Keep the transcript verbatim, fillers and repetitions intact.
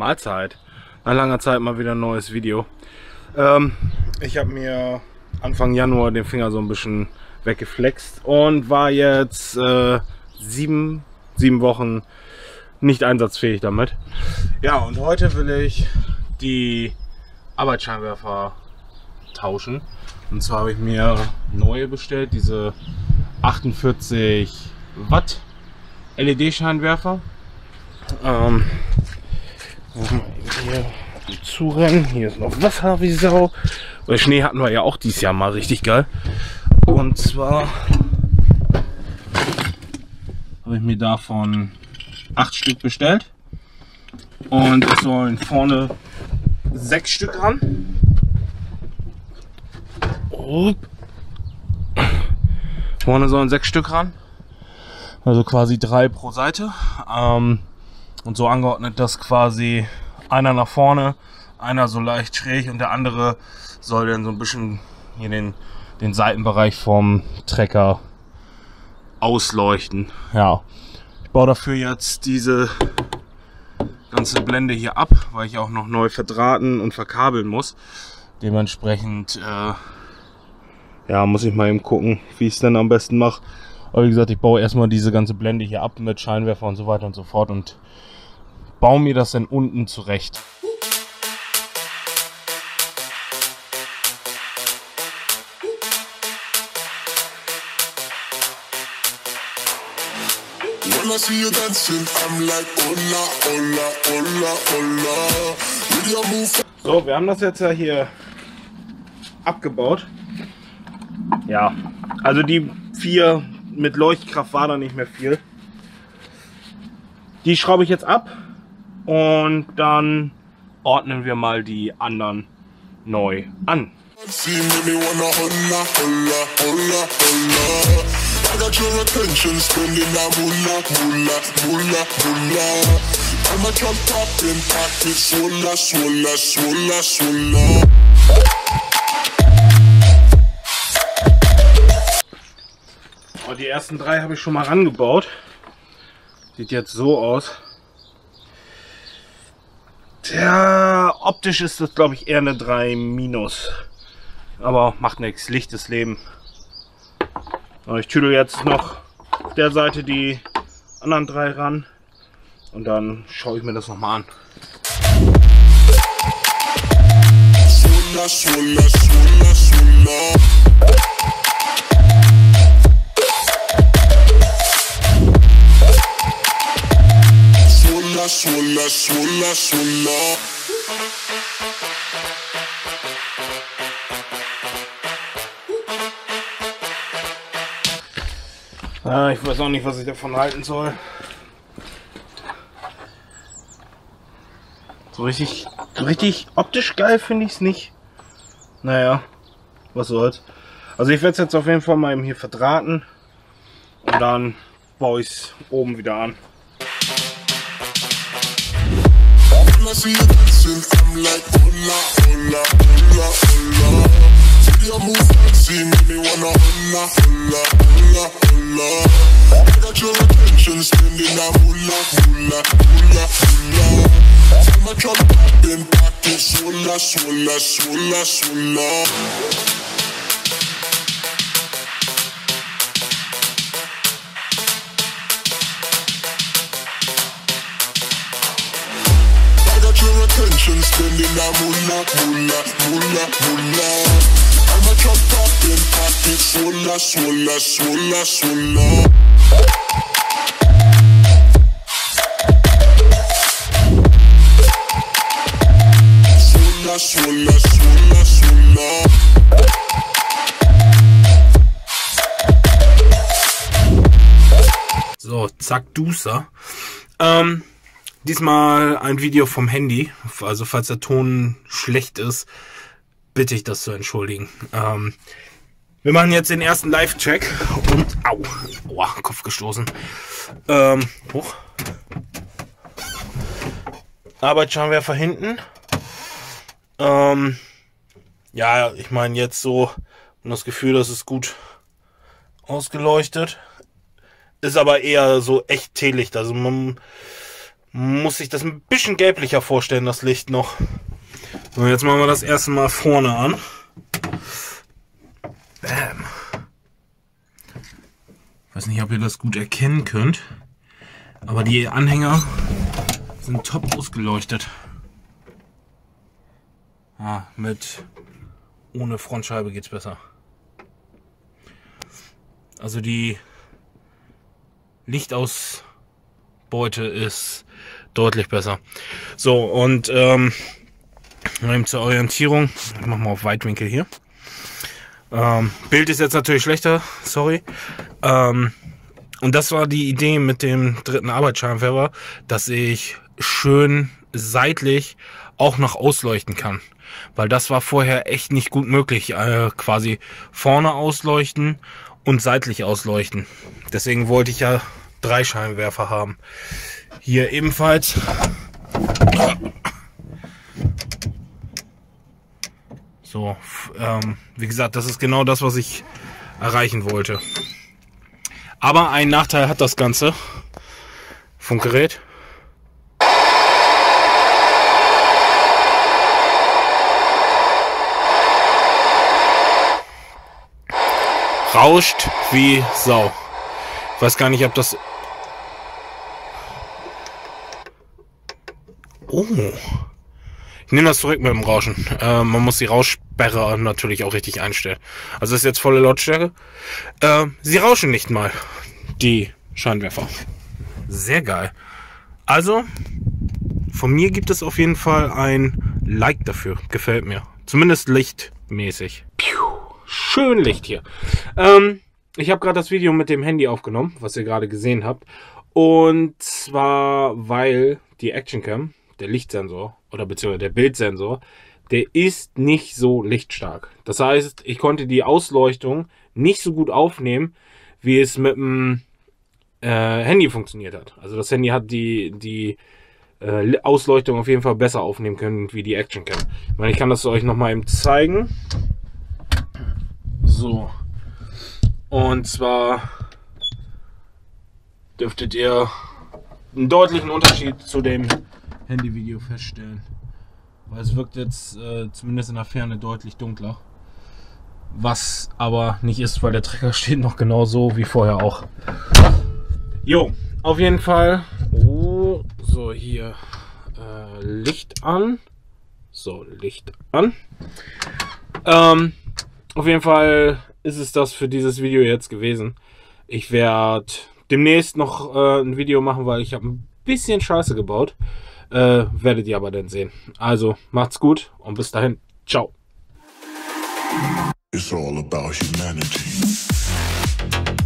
Mahlzeit. Nach langer Zeit mal wieder ein neues Video. Ähm, ich habe mir Anfang Januar den Finger so ein bisschen weggeflext und war jetzt äh, sieben, sieben Wochen nicht einsatzfähig damit. Ja, und heute will ich die Arbeitsscheinwerfer tauschen. Und zwar habe ich mir neue bestellt, diese achtundvierzig Watt L E D-Scheinwerfer. Ähm, hier zurennen. Hier ist noch Wasser wie Sau. Weil Schnee hatten wir ja auch dieses Jahr mal richtig geil. Und zwar habe ich mir davon acht Stück bestellt. Und es sollen vorne sechs Stück ran. Vorne sollen sechs Stück ran. Also quasi drei pro Seite. Ähm, und so angeordnet, dass quasi einer nach vorne, einer so leicht schräg und der andere soll dann so ein bisschen hier den, den Seitenbereich vom Trecker ausleuchten. Ja, ich baue dafür jetzt diese ganze Blende hier ab, weil ich auch noch neu verdrahten und verkabeln muss. Dementsprechend äh, ja, muss ich mal eben gucken, wie ich es denn am besten mache. Aber wie gesagt, ich baue erstmal diese ganze Blende hier ab mit Scheinwerfer und so weiter und so fort und baue mir das dann unten zurecht. So, wir haben das jetzt ja hier abgebaut. Ja, also die vier mit Leuchtkraft war da nicht mehr viel. Die schraube ich jetzt ab und dann ordnen wir mal die anderen neu an. Die ersten drei habe ich schon mal rangebaut. Sieht jetzt so aus. Tja, optisch ist das, glaube ich, eher eine drei minus. Aber macht nichts, Licht ist Leben. Ich tüdel jetzt noch auf der Seite die anderen drei ran. Und dann schaue ich mir das nochmal an. Swola, swola, swola. Ah, ich weiß auch nicht, was ich davon halten soll. So richtig, so richtig optisch geil finde ich es nicht. Naja, was soll's. Also ich werde es jetzt auf jeden Fall mal eben hier verdrahten und dann baue ich es oben wieder an. I see you dancing, I'm like hola, hola, hola, hola. See you move fancy, make me wanna hola, hola, hola, hola. I got your attention, spending a moolah, moolah, moolah, moolah. Tell my truck poppin', pocket, swola, swola, swola, swola. Spending a moolah, moolah, moolah, moolah. I'm a truck poppin', pocket, swola, swola, swola, swola. Swola, swola, swola, swola. So, zack, Duster. Ähm... Diesmal ein Video vom Handy, also falls der Ton schlecht ist, bitte ich das zu entschuldigen. Ähm, wir machen jetzt den ersten Live-Check und, au, aua, Kopf gestoßen. Ähm, hoch. Arbeitsscheinwerfer hinten. Ähm, ja, ich meine jetzt so, und das Gefühl, das ist gut ausgeleuchtet. Ist aber eher so echt Teelicht, also man muss sich das ein bisschen gelblicher vorstellen, das Licht noch. So, jetzt machen wir das erste Mal vorne an. Bam. Ich weiß nicht, ob ihr das gut erkennen könnt, aber die Anhänger sind top ausgeleuchtet. Ah, mit ohne Frontscheibe geht's besser. Also die Lichtausbeute ist deutlich besser. So, und ähm, eben zur Orientierung, ich mach mal auf Weitwinkel hier. Ähm, Bild ist jetzt natürlich schlechter, sorry. Ähm, und das war die Idee mit dem dritten Arbeitsscheinwerfer, dass ich schön seitlich auch noch ausleuchten kann. Weil das war vorher echt nicht gut möglich. Äh, quasi vorne ausleuchten und seitlich ausleuchten. Deswegen wollte ich ja drei Scheinwerfer haben. Hier ebenfalls. So, ähm, wie gesagt, das ist genau das, was ich erreichen wollte. Aber einen Nachteil hat das Ganze vom Gerät. Rauscht wie Sau. Ich weiß gar nicht, ob das... Oh. Ich nehme das zurück mit dem Rauschen. Äh, man muss die Rauschsperre natürlich auch richtig einstellen. Also das ist jetzt volle Lautstärke. Äh, sie rauschen nicht mal, die Scheinwerfer. Sehr geil. Also, von mir gibt es auf jeden Fall ein Like dafür. Gefällt mir. Zumindest lichtmäßig. Piu. Schön Licht hier. Ähm, ich habe gerade das Video mit dem Handy aufgenommen, was ihr gerade gesehen habt. Und zwar, weil die Actioncam, der Lichtsensor oder beziehungsweise der Bildsensor, der ist nicht so lichtstark. Das heißt, ich konnte die Ausleuchtung nicht so gut aufnehmen, wie es mit dem äh, Handy funktioniert hat. Also das Handy hat die, die äh, Ausleuchtung auf jeden Fall besser aufnehmen können wie die Actioncam. Ich meine, ich kann das euch nochmal eben zeigen. So, und zwar dürftet ihr einen deutlichen Unterschied zu dem Handyvideo feststellen, weil es wirkt jetzt äh, zumindest in der Ferne deutlich dunkler, was aber nicht ist, weil der Trecker steht noch genau so wie vorher auch. Jo, auf jeden Fall. Oh, so hier äh, Licht an, so Licht an. Ähm, Auf jeden Fall ist es das für dieses Video jetzt gewesen. Ich werde demnächst noch äh, ein Video machen, weil ich habe ein bisschen Scheiße gebaut. Äh, werdet ihr aber dann sehen. Also macht's gut und bis dahin. Ciao. It's all about humanity.